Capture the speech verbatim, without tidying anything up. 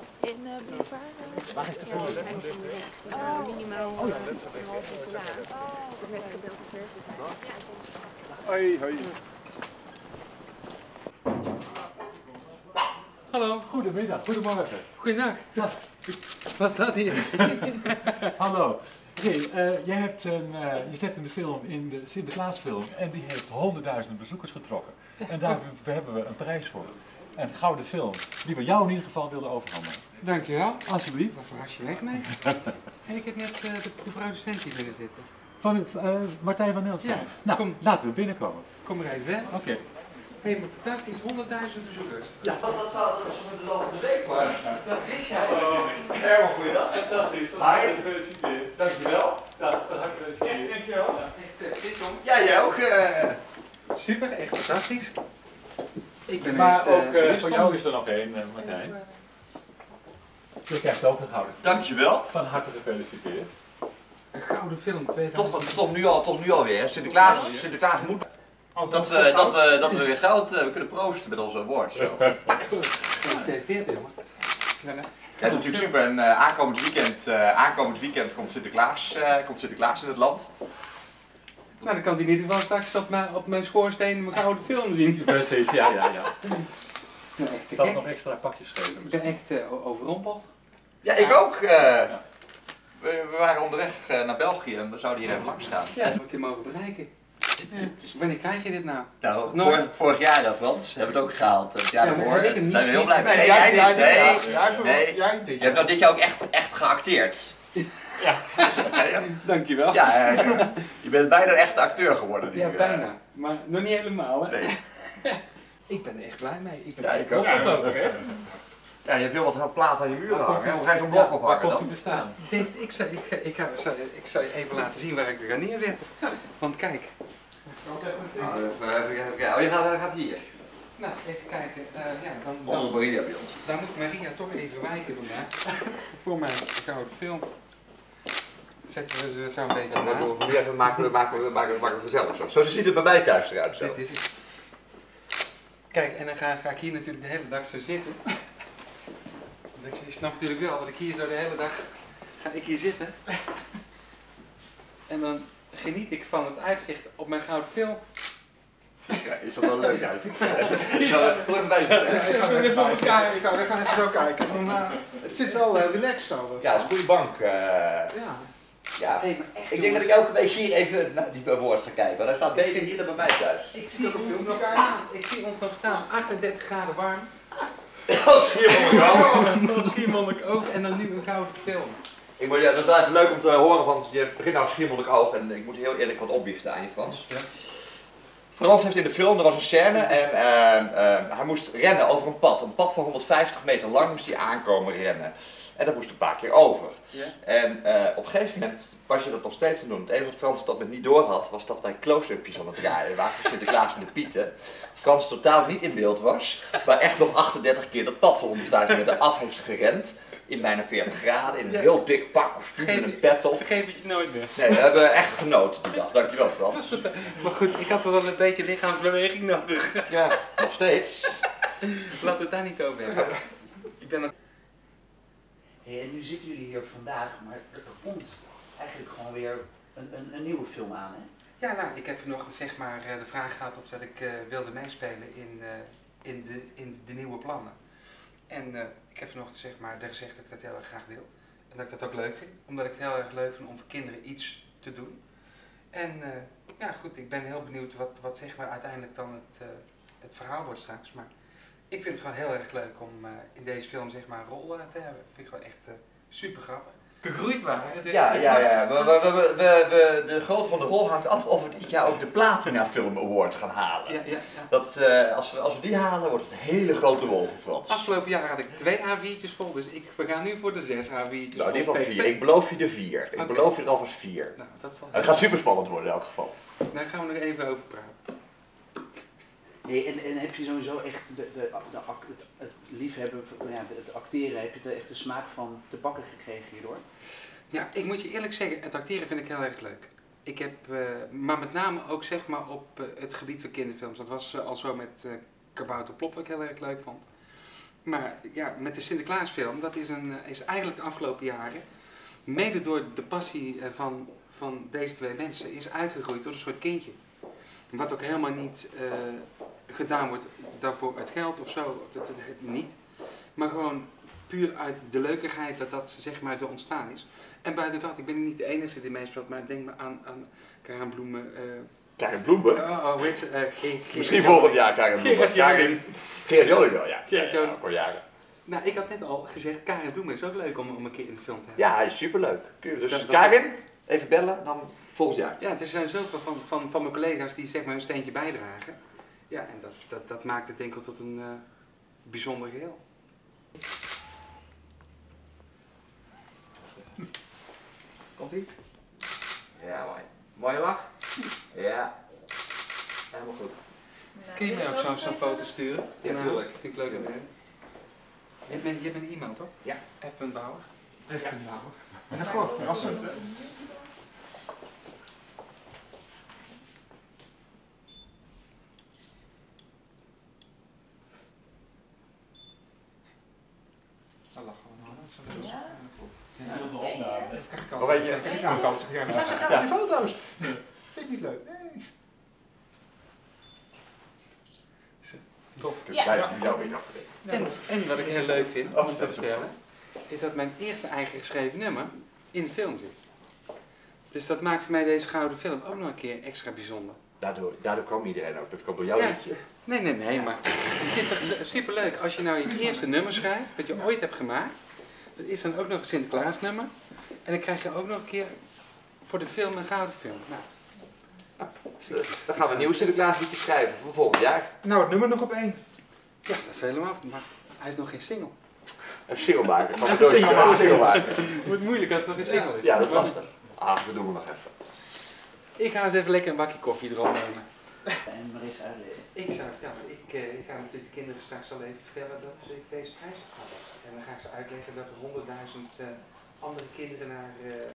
In uh, Boulevard? Waar is de film? Ja, oh. Minimaal uh, een half uur klaar. Dat met gedeelte versus zijn. Hoi, hoi. Hallo. Goedemiddag, goedemorgen. Goedendag. Ja. Wat staat hier? Hallo. Hey, uh, jij hebt een, uh, je zet een film in de Sinterklaasfilm en die heeft honderdduizenden bezoekers getrokken. En daar hebben we een prijs voor. Een gouden film, die we jou in ieder geval wilden overhandigen. Dankjewel. Alsjeblieft. Wat verras je weg mee. En ik heb net uh, de, de producent hier binnen zitten. Van uh, Martijn van Nelsen. Ja, nou, kom. Laten we binnenkomen. Kom er even, hè? Oké. Okay. Hé, hey, maar fantastisch, honderdduizend bezoekers. Ja, dat zou dat is voor de loop van de week, maar. Dat is jij. Oh, Erwin, goeiedag. Fantastisch, van harte gefeliciteerd. Dankjewel. Ja, van harte gefeliciteerd. Dankjewel. Echt, dit om. Ja, jij ook. Uh... Super, echt fantastisch. Ik ben maar echt, ook uh, uh, voor jou is er nog één, uh, Martijn. Je krijgt ook een gouden. Dankjewel. Van harte gefeliciteerd. Een gouden film, tweeduizend. Toch, toch nu al, toch nu alweer. Sinterklaas, Sinterklaas moet. Dat we, dat, we, dat we weer goud uh, we kunnen proosten met onze awards. Gefeliciteerd, jongen. Ja, het is natuurlijk super. En uh, aankomend weekend, uh, aankomend weekend komt, Sinterklaas, uh, komt Sinterklaas in het land. Nou, dan kan hij in ieder geval straks op mijn, op mijn schoorsteen mijn gouden film zien. Precies, ja, ja, ja. Nou, echt te Ik zal gek. nog extra pakjes geven. Ik ben echt uh, overrompeld. Ja, ik ook. Uh, ja. we, we waren onderweg uh, naar België en we zouden hier even langs gaan. Ja, dat heb ik je mogen bereiken. Ja. Wanneer krijg je dit nou? Nou, vor, vorig jaar dan, Frans, hebben we het ook gehaald. Het jaar Ja, daarvoor heb ik hem zijn we niet. heel blij mee. Nee, Nee, jij, jij jij, niet. jij, Nee, jij, nee. jij dit Je jaar. hebt nou dit jaar ook echt, echt geacteerd. Ja. Dankjewel. Ja, uh, je bent bijna een echte acteur geworden nu. Ja, uh. bijna. Maar nog niet helemaal, hè? Nee. Ik ben er echt blij mee. Ik ben Ja, echt ik ook. trots op Ja, het. terecht. Ja, je hebt heel wat plaat aan je muur Waar hangen. komt- Hoe ga je zo'n blok Ja, ophangen waar komt dan? u te staan? Dit, ik, zou, ik, ga- ik, ga, zou, ik zou je even laten zien waar ik er ga neerzetten. Want kijk, Nou, even, even, even kijken. Oh, je gaat, gaat hier. nou even kijken. Uh, ja, dan, Onder dan, Maria bij ons. dan moet Maria toch even wijken vandaag. Voor mijn gouden film. Zetten we ze zo een beetje Dan naast. doen we even maken we, maken we, maken we, maken we het gezellig zo. Zo ziet het bij mij thuis eruit zo. Dit is het. Kijk, en dan ga, ga ik hier natuurlijk de hele dag zo zitten. Dus je snapt natuurlijk wel dat ik hier zo de hele dag ga ik hier zitten. En dan geniet ik van het uitzicht op mijn gouden film. Ja, is dat wel leuk uit? Ja, doe even bij Ja, ik zitten. ga er even bij kijken. Ik ga, we gaan even zo kijken. Dan, uh, het zit wel uh, relaxed zo. Ja, het is een goede bank. Uh, Ja. ja. Hey, maar echt, Ik denk dat ik elke week hier even naar die woord ga kijken, want hij staat beter hier dan bij mij thuis. Ik zie ons nog staan. Ik zie ons nog staan. achtendertig graden warm. Oh, Schiermonnik. Op Schiermonnik ook. En dan nu een gouden film. Ik moet, ja, dat is wel even leuk om te horen, want je begint nou Schiermonnik ook en ik moet heel eerlijk wat opbiechten aan je, Frans. Ja. Frans heeft in de film, er was een scène en uh, uh, hij moest rennen over een pad. Een pad van honderdvijftig meter lang moest hij aankomen rennen. En dat moest een paar keer over. Ja. En uh, op een gegeven moment was je dat nog steeds aan doen. Het enige wat Frans op dat moment niet door had, was dat wij close-upjes aan het draaien waren voor Sinterklaas en de Pieten. Frans totaal niet in beeld was, maar echt nog achtendertig keer dat pad van honderdvijftig meter af heeft gerend. In bijna veertig graden, in een Ja. heel dik pak, kostuum en een pet op. Vergeef het je nooit meer. Nee, we hebben echt genoten die dag. Dankjewel, Frans. Maar goed, ik had toch wel een beetje lichaamsbeweging nodig. Ja, nog steeds. Laten we het daar niet over hebben. Ik ben een... Hey, en nu zitten jullie hier vandaag, maar er komt eigenlijk gewoon weer een, een, een nieuwe film aan, hè? Ja, nou, ik heb vanochtend zeg maar uh, de vraag gehad of dat ik uh, wilde meespelen in, uh, in, de, in de nieuwe plannen. En uh, ik heb vanochtend zeg maar gezegd dat ik dat heel erg graag wil. En dat ik dat ook leuk vind, omdat ik het heel erg leuk vind om voor kinderen iets te doen. En uh, ja, goed, ik ben heel benieuwd wat, wat zeg maar uiteindelijk dan het, uh, het verhaal wordt straks. Maar ik vind het gewoon heel erg leuk om uh, in deze film zeg maar een rol uh, te hebben. Dat vind ik gewoon echt uh, super grappig. Gegroeid waren. Dus Ja, ja, ja. We, we, we, we, we, de grootte van de rol hangt af of we dit jaar ook de Platina Film Award gaan halen. Ja, ja, ja. Dat, uh, als, we, als we die halen, wordt het een hele grote rol voor Frans. Afgelopen jaar had ik twee A viertjes vol, dus ik, we gaan nu voor de zes A viertjes Nou, in ieder vol geval teksten. vier. Ik beloof je de vier. Ik Oké. beloof je er alvast vier. Nou, dat zal... Het gaat super spannend worden in elk geval. Daar gaan we nog even over praten. Hey, en, en heb je sowieso echt de, de, de, ac- het, het liefhebben, ja, het acteren, heb je er echt de smaak van te pakken gekregen hierdoor? Ja, ik moet je eerlijk zeggen, het acteren vind ik heel erg leuk. Ik heb, uh, maar met name ook zeg maar op uh, het gebied van kinderfilms. Dat was uh, al zo met uh, Kabouter Plop, wat ik heel erg leuk vond. maar ja, met de Sinterklaasfilm, dat is, een, is eigenlijk de afgelopen jaren, mede door de passie van, van deze twee mensen, is uitgegroeid tot een soort kindje. Wat ook helemaal niet uh, gedaan wordt daarvoor uit geld of zo, dat, dat, niet. Maar gewoon puur uit de leukigheid dat dat zeg maar er ontstaan is. En buiten dat, ik ben niet de enige die meespeelt, maar denk maar aan, aan Karen Bloemen. Uh, Karin Bloemen? Oh, oh weet je, uh, Ge Ge Misschien volgend jaar Karin Bloemen. Karin, Gerard Joling wel, ja. Gerard ja, ja, Joling. al jaren. Nou, ik had net al gezegd, Karen Bloemen is ook leuk om, om een keer in de film te hebben. Ja, hij is superleuk. Dus, Dus dat- dat Karin, even bellen, dan volgend jaar. Ja, er zijn zoveel van, van, van mijn collega's die zeg maar hun steentje bijdragen. Ja, en dat, dat, dat maakt het denk ik wel tot een uh, bijzonder geheel. Komt-ie? Ja, mooi. Mooie lach? Ja. Helemaal goed. Kun je mij ook zo'n zo'n foto sturen? Ja, Nou, tuurlijk. Vind ik leuk. om te hebben. Je hebt mijn, je hebt mijn e-mail toch? Ja. F. Bauer. Even nou. Ja, gewoon verrassend, hè? Dat lag gewoon aan. Dat is een heel Dat krijg ik Of altijd. weet je- Dat krijg ik nou ook altijd. Ja, zij zeggen graag die foto's. Vind ik niet leuk. Nee. Top. Dus wij hebben jou weer afgeleid. En, en wat ik heel leuk vind om te vertellen, is dat mijn eerste eigen geschreven nummer in de film zit. Dus dat maakt voor mij deze gouden film ook nog een keer extra bijzonder. Daardoor, daardoor kwam iedereen ook. Dat komt door jouw Ja. liedje. Nee, nee, nee, maar het is toch le- superleuk als je nou je eerste nummer schrijft, wat je ooit hebt gemaakt. Dat is dan ook nog een Sinterklaas nummer. En dan krijg je ook nog een keer voor de film een gouden film. Nou, Dus dan gaan we een nieuw Sinterklaas liedje schrijven voor volgend jaar. Nou, het nummer nog op één. ja, dat is helemaal af. Maar hij is nog geen single. Even single maken. Van Even single maken. single maken. Het wordt moeilijk als het nog geen single is. Ja, dat is lastig. Ah, dat doen we nog even. Ik ga eens even lekker een bakje koffie erop nemen. En Marissa uitleggen. Ik zou vertellen, ik, eh, ik ga natuurlijk de kinderen straks al even vertellen dat ze deze prijs hebben gehad. En dan ga ik ze uitleggen dat er honderdduizend uh, andere kinderen naar... Uh,